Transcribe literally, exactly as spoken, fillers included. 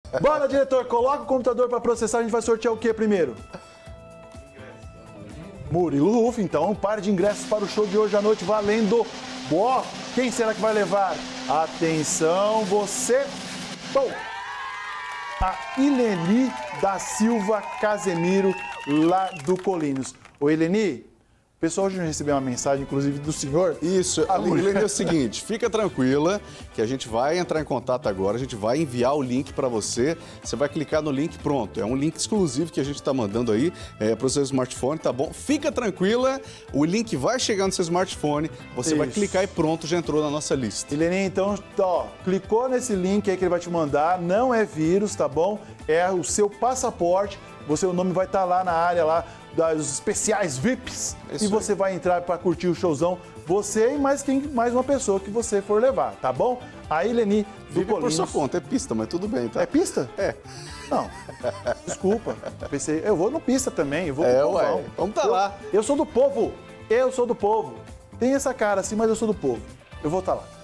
Bora, diretor, coloca o computador para processar, a gente vai sortear o que primeiro? Murilo Ruf, então, um par de ingressos para o show de hoje à noite valendo. Ó, quem será que vai levar? Atenção, você. Bom, a Ileni da Silva Casemiro, lá do Colinos. Ô, Ileni, o pessoal hoje recebeu uma mensagem, inclusive, do senhor. Isso, a Ileni é o seguinte, fica tranquila que a gente vai entrar em contato agora, a gente vai enviar o link para você, você vai clicar no link, pronto. É um link exclusivo que a gente está mandando aí é, para o seu smartphone, tá bom? Fica tranquila, o link vai chegar no seu smartphone, você Isso. vai clicar e pronto, já entrou na nossa lista. Ileni, então, ó, clicou nesse link aí que ele vai te mandar, não é vírus, tá bom? É o seu passaporte, você, o nome vai estar lá na área lá, dos especiais V I Ps, Isso e você aí. vai entrar para curtir o showzão, você e mais, quem, mais uma pessoa que você for levar, tá bom? A Ileni do Fica por sua conta, é pista, mas tudo bem, tá? É pista? É. Não, desculpa, pensei, eu vou no pista também, eu vou é, no povão. Ué, vamos tá eu, lá. Eu sou do povo, eu sou do povo, tem essa cara assim, mas eu sou do povo, eu vou estar tá lá.